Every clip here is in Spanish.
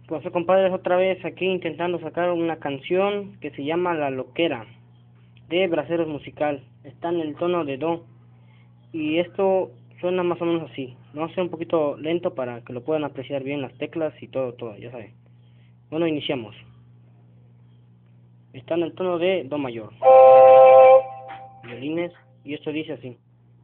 Pues compadres, otra vez aquí intentando sacar una canción que se llama La Loquera de Braceros Musical. Está en el tono de do y esto suena más o menos así. Vamos a hacer un poquito lento para que lo puedan apreciar bien las teclas y todo, ya saben. Bueno, iniciamos. Está en el tono de do mayor. Violines, y esto dice así.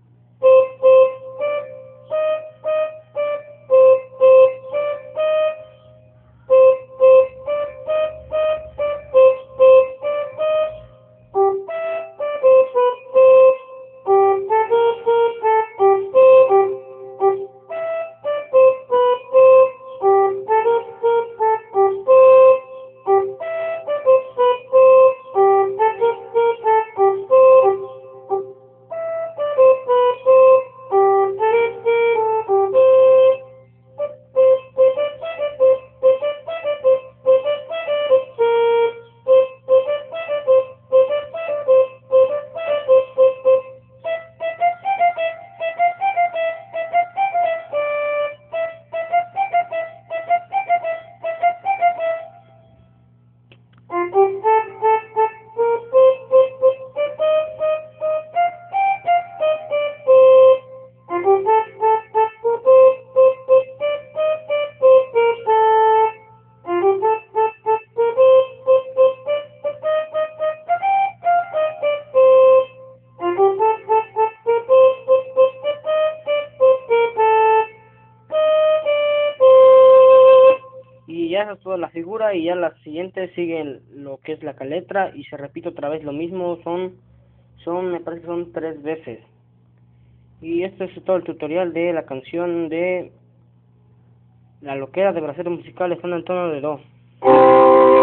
Y ya esa es toda la figura, y ya las siguientes siguen lo que es la letra y se repite otra vez lo mismo. Me parece que son 3 veces. Y esto es todo el tutorial de la canción de La Loquera de Bracero Musical. Está en el tono de do.